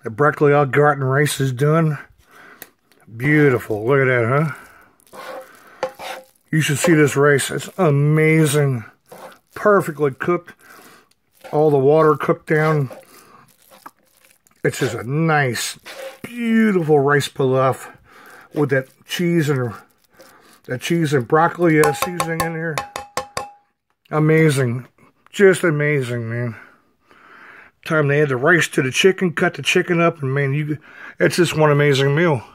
The broccoli au gratin rice is done. Beautiful. Look at that, huh? You should see this rice. It's amazing. Perfectly cooked. All the water cooked down. It's just a nice, beautiful rice pilaf with that cheese and broccoli seasoning in here. Amazing. Just amazing, man. Time to add the rice to the chicken, cut the chicken up, and man, it's just one amazing meal.